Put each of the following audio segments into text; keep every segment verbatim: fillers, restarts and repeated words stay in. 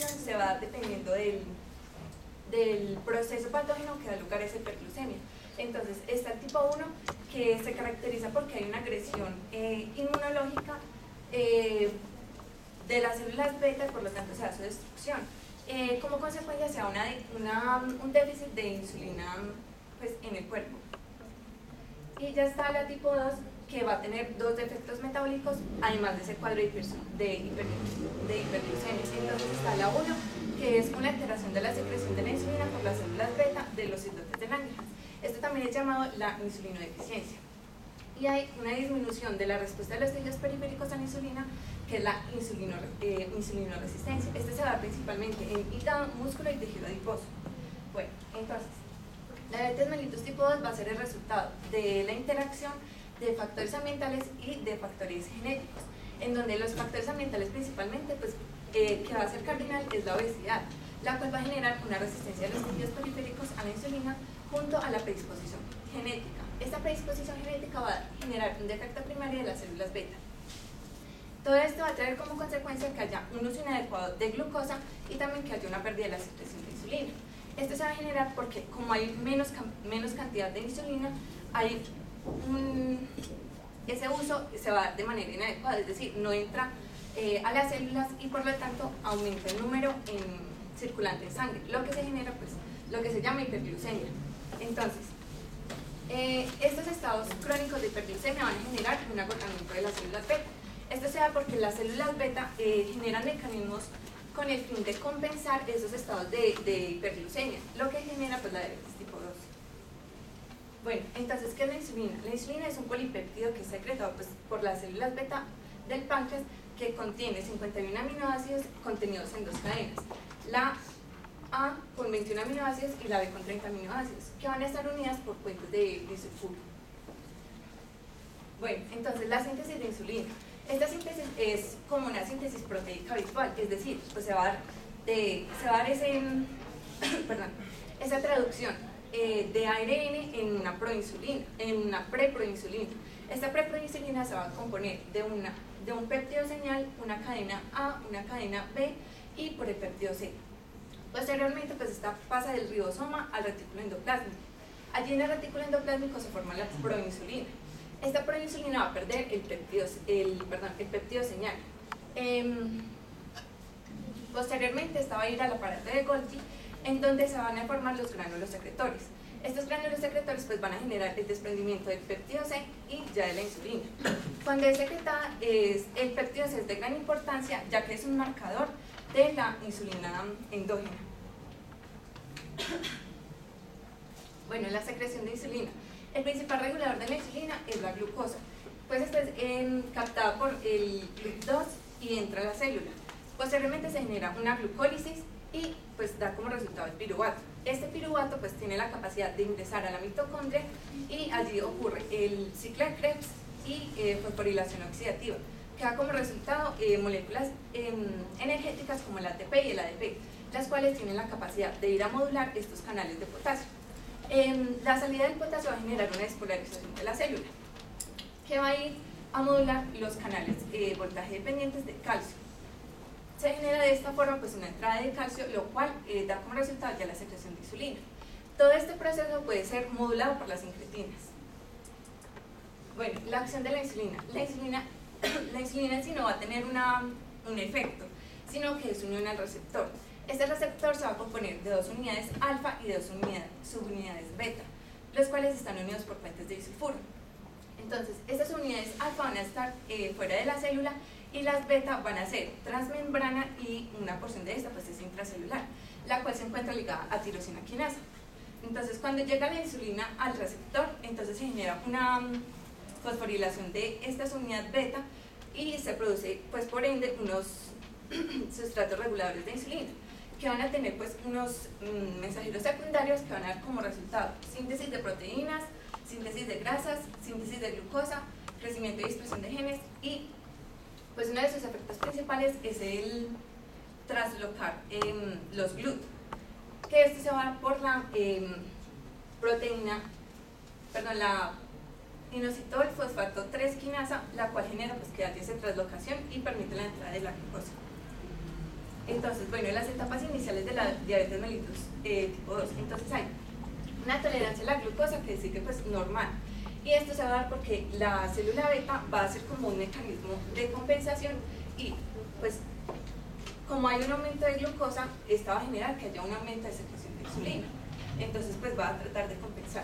se va dependiendo del, del proceso patógeno que da lugar a esa hiperglucemia. Entonces está el tipo uno, que se caracteriza porque hay una agresión eh, inmunológica eh, de las células beta, por lo tanto se da su destrucción. Eh, como consecuencia se da una, una, un déficit de insulina pues, en el cuerpo. Y ya está la tipo dos, que va a tener dos defectos metabólicos, además de ese cuadro de, hiper, de, hiper, de hiperglucemia. Entonces está la uno, que es una alteración de la secreción de la insulina por las células beta de los islotes de Langerhans. Esto también es llamado la insulinodeficiencia. Y hay una disminución de la respuesta de los tejidos periféricos a la insulina, que es la insulino, eh, insulinoresistencia. Este se da principalmente en hígado, músculo y tejido adiposo. Bueno, entonces, la diabetes mellitus tipo dos va a ser el resultado de la interacción de factores ambientales y de factores genéticos, en donde los factores ambientales principalmente, pues, eh, que va a ser cardinal, es la obesidad, la cual va a generar una resistencia de los tejidos periféricos a la insulina junto a la predisposición genética. Esta predisposición genética va a generar un defecto primario de las células beta. Todo esto va a traer como consecuencia que haya un uso inadecuado de glucosa y también que haya una pérdida de la secreción de insulina. Esto se va a generar porque como hay menos, menos cantidad de insulina, hay un, ese uso se va a dar de manera inadecuada, es decir, no entra eh, a las células y por lo tanto aumenta el número en circulante en sangre, lo que se genera pues lo que se llama hiperglucemia. Entonces, eh, estos estados crónicos de hiperglucemia van a generar un agotamiento de las células beta. Esto se da porque las células beta eh, generan mecanismos con el fin de compensar esos estados de, de hiperglucemia, lo que genera pues la diabetes tipo dos. Bueno, entonces, ¿qué es la insulina? La insulina es un polipéptido que es secretado pues, por las células beta del páncreas, que contiene cincuenta y uno aminoácidos contenidos en dos cadenas, la A con veintiuno aminoácidos y la B con treinta aminoácidos, que van a estar unidas por puentes de disulfuro. Bueno, entonces la síntesis de insulina. Esta síntesis es como una síntesis proteica habitual, es decir, pues se va a dar, de, se va a dar ese, perdón, esa traducción eh, de A R N en una proinsulina, en una preproinsulina. Esta preproinsulina se va a componer de, una, de un péptido señal, una cadena A, una cadena B y por el péptido C. Posteriormente, pues esta pasa del ribosoma al retículo endoplásmico. Allí en el retículo endoplásmico se forma la proinsulina. Esta proinsulina va a perder el péptido, el, perdón, el péptido señal. Eh, posteriormente, esta va a ir al aparato de Golgi, en donde se van a formar los gránulos secretores. Estos gránulos secretores pues, van a generar el desprendimiento del péptido C y ya de la insulina. Cuando es secretada, es, el péptido C es de gran importancia, ya que es un marcador de la insulina endógena. Bueno, la secreción de insulina. El principal regulador de la insulina es la glucosa, pues esta es eh, captada por el GLUT dos y entra a la célula. Posteriormente se genera una glucólisis y pues da como resultado el piruvato. Este piruvato pues tiene la capacidad de ingresar a la mitocondria y allí ocurre el ciclo de Krebs y eh, fosforilación oxidativa, que da como resultado eh, moléculas eh, energéticas como el A T P y el A D P, las cuales tienen la capacidad de ir a modular estos canales de potasio. Eh, la salida del potasio va a generar una despolarización de la célula, que va a ir a modular los canales eh, voltaje dependientes de calcio. Se genera de esta forma pues, una entrada de calcio, lo cual eh, da como resultado ya la secreción de insulina. Todo este proceso puede ser modulado por las incretinas. Bueno, la acción de la insulina. La insulina, la insulina en sí no va a tener una, un efecto, sino que es unión al receptor. Este receptor se va a componer de dos unidades alfa y de dos unidades, subunidades beta, los cuales están unidos por puentes de disulfuro. Entonces, estas unidades alfa van a estar eh, fuera de la célula y las beta van a ser transmembrana y una porción de esta pues es intracelular, la cual se encuentra ligada a tirosina quinasa. Entonces, cuando llega la insulina al receptor, entonces se genera una fosforilación de estas unidades beta y se produce, pues por ende, unos sustratos reguladores de insulina, que van a tener pues unos mm, mensajeros secundarios que van a dar como resultado síntesis de proteínas, síntesis de grasas, síntesis de glucosa, crecimiento y dispersión de genes y pues uno de sus efectos principales es el traslocar eh, los GLUT, que esto se va por la eh, proteína, perdón, la inositol fosfato tres quinasa, la cual genera pues que haya esa traslocación y permite la entrada de la glucosa. Entonces, bueno, las etapas iniciales de la diabetes mellitus eh, tipo dos, entonces hay una tolerancia a la glucosa que sí que pues normal, y esto se va a dar porque la célula beta va a ser como un mecanismo de compensación y pues como hay un aumento de glucosa, esta va a generar que haya un aumento de secreción de insulina, entonces pues va a tratar de compensar.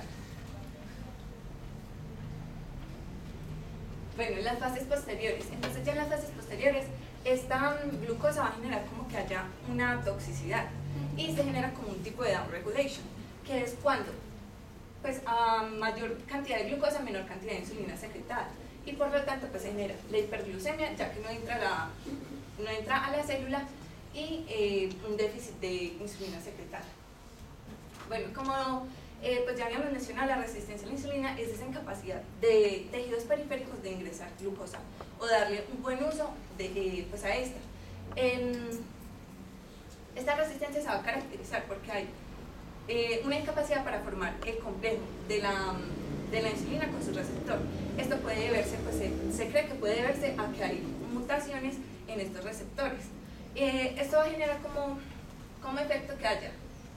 Bueno, en las fases posteriores, entonces ya en las fases posteriores esta glucosa va a generar como que haya una toxicidad y se genera como un tipo de down regulation, que es cuando pues a mayor cantidad de glucosa, menor cantidad de insulina secretada, y por lo tanto pues se genera la hiperglucemia, ya que no entra, la, no entra a la célula, y eh, un déficit de insulina secretada. Bueno, como eh, pues ya habíamos mencionado, la resistencia a la insulina es esa incapacidad de tejidos periféricos de ingresar glucosa o darle un buen uso de, eh, pues a esta. Eh, esta resistencia se va a caracterizar porque hay eh, una incapacidad para formar el complejo de la, de la insulina con su receptor. Esto puede deberse, pues se, se cree que puede deberse a que hay mutaciones en estos receptores. Eh, esto va a generar como, como efecto que haya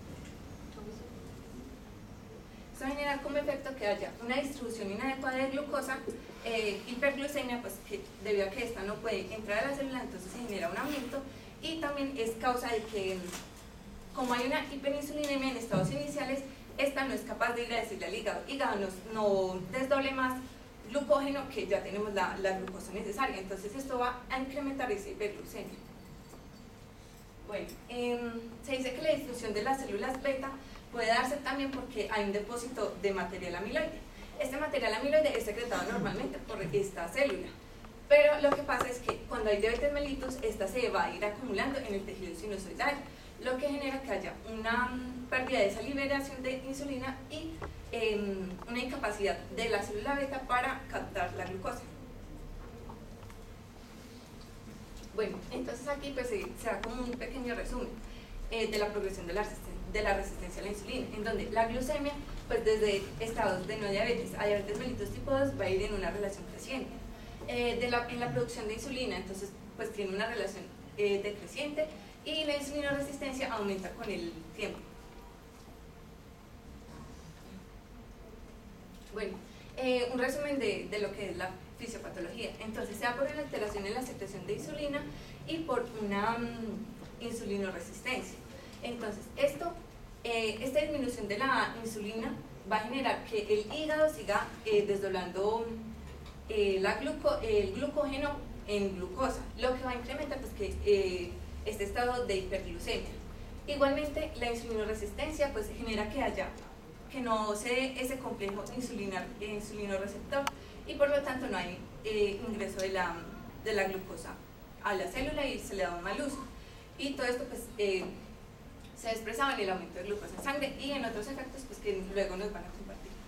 Esto va a generar como efecto que haya una distribución inadecuada de glucosa, eh, hiperglucemia, pues que debido a que esta no puede entrar a la célula, entonces se genera un aumento, y también es causa de que, como hay una hiperinsulinemia en estados iniciales, esta no es capaz de ir a decirle al hígado, hígado no, no desdoble más glucógeno, que ya tenemos la, la glucosa necesaria, entonces esto va a incrementar esa hiperglucemia. Bueno, eh, se dice que la distribución de las células beta puede darse también porque hay un depósito de material amiloide. Este material amiloide es secretado normalmente por esta célula, pero lo que pasa es que cuando hay diabetes mellitus, esta se va a ir acumulando en el tejido sinusoidal, lo que genera que haya una pérdida de esa liberación de insulina y eh, una incapacidad de la célula beta para captar la glucosa. Bueno, entonces aquí pues se, se da como un pequeño resumen eh, de la progresión de la, de la resistencia a la insulina, en donde la glucemia, pues desde estados de no diabetes a diabetes mellitus tipo dos va a ir en una relación creciente. Eh, de la, en la producción de insulina, entonces pues tiene una relación eh, decreciente, y la insulinoresistencia aumenta con el tiempo. Bueno, eh, un resumen de, de lo que es la fisiopatología. Entonces se da por una alteración en la secreción de insulina y por una um, insulinoresistencia. Entonces esto, eh, esta disminución de la insulina va a generar que el hígado siga eh, desdoblando eh, la gluco, el glucógeno en glucosa, lo que va a incrementar pues, que, eh, este estado de hiperglucemia. Igualmente la insulinoresistencia pues genera que haya que no se dé ese complejo insulina, insulinoreceptor, y por lo tanto no hay eh, ingreso de la, de la glucosa a la célula y se le da un mal uso. Y todo esto pues eh, se expresaba en el aumento de glucosa en sangre y en otros efectos pues que luego nos van a compartir.